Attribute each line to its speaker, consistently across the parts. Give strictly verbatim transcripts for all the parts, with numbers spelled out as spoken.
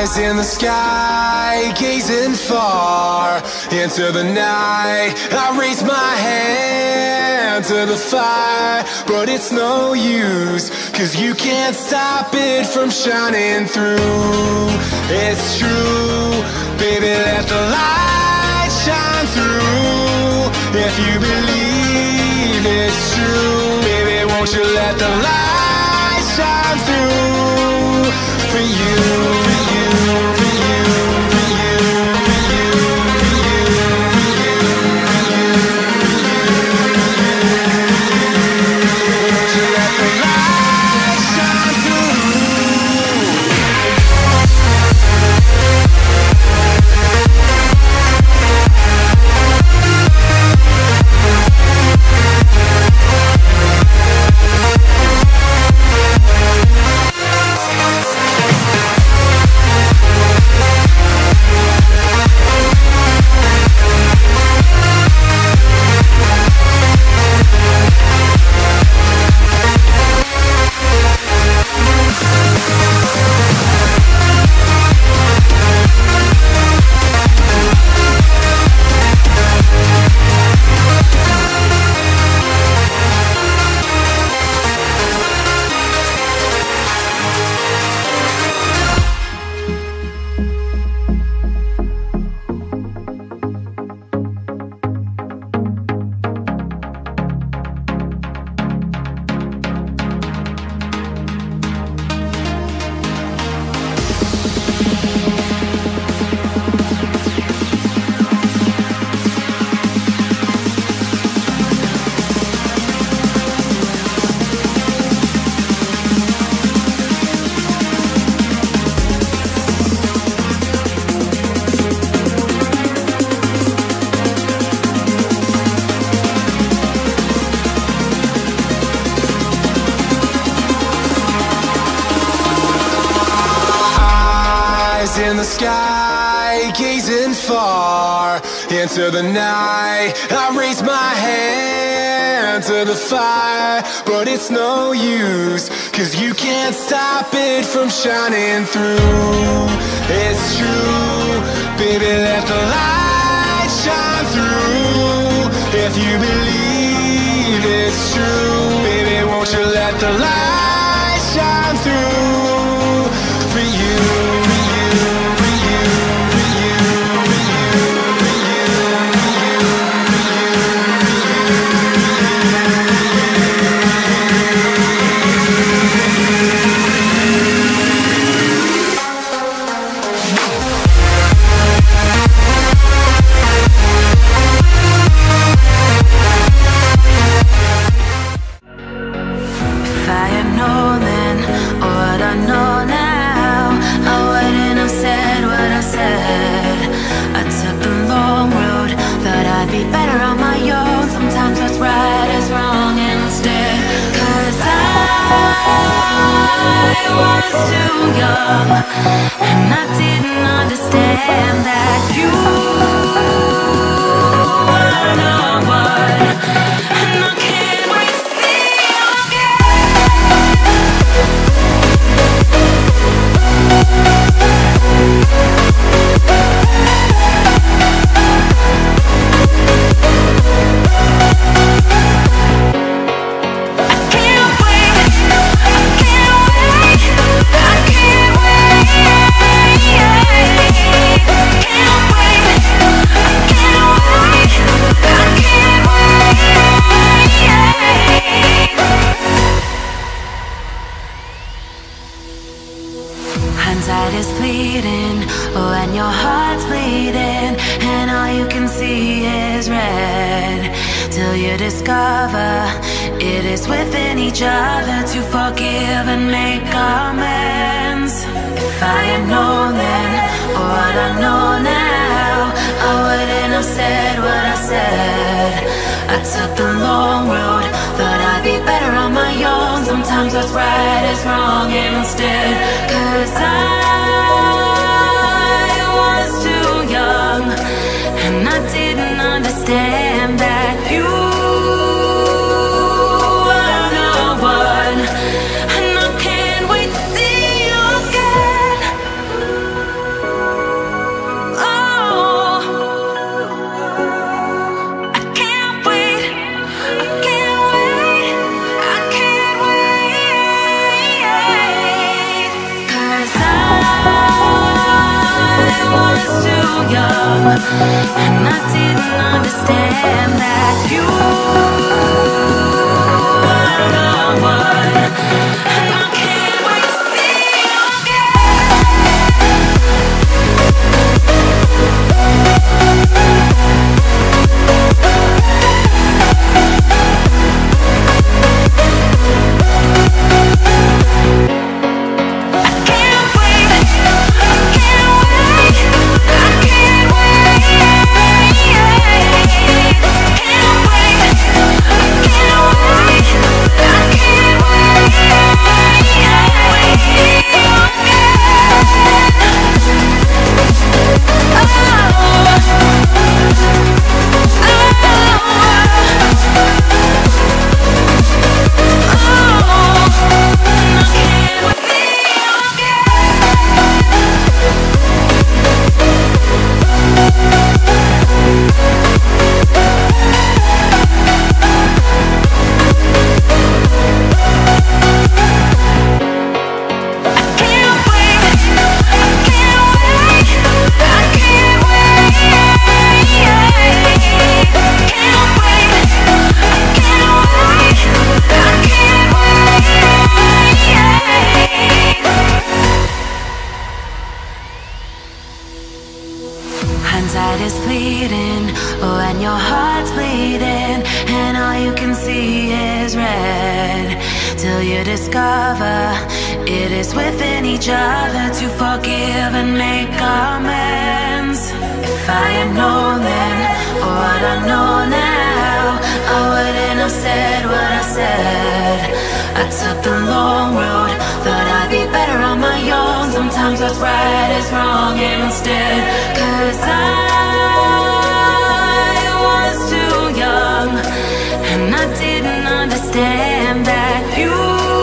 Speaker 1: in the sky, gazing far into the night. I raise my hand to the fire, but it's no use, cause you can't stop it from shining through. It's true, baby, let the light shine through. If you believe it's true, baby, won't you let the light shine through for you, for you, for you, for you, for you, for you, for you, won't you let the light shine through? In the sky, gazing far into the night. I raise my hand to the fire, but it's no use, cause you can't stop it from shining through. It's true, baby, let the light shine through. If you believe it's true, baby, won't you let the light shine through for you, for you.
Speaker 2: I was too young, and I didn't understand that you were the one, and I can't wait to see you Hindsight is fleeting, oh, and your heart's bleeding, and all you can see is red, till you discover it is within each other to forgive and make amends. If I had known then, or what I know now, I wouldn't have said what I said. I took the long road, thought I'd be better on my own. Sometimes what's right is wrong instead, cause I was too young, and I didn't understand that you were the one, and I can't wait to see you again. and I didn't understand that you were the one, and I can't wait to see you Hindsight is fleeting when your heart's bleeding and all you can see is red, till you discover it is within each other to forgive and make amends. If I had known then what I know now, I wouldn't have said what I said. I took the long road, thought I'd be better on my own. Sometimes what's right is wrong instead, 'cause I was too young and I didn't understand that you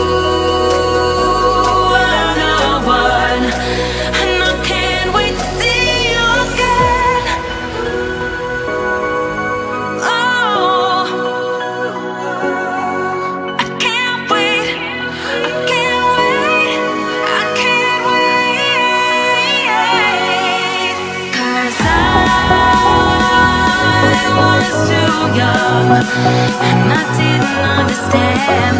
Speaker 2: were the one, and I can't wait to see you again. Oh, I can't wait, I can't wait, I can't wait, 'cause I was too young and I didn't understand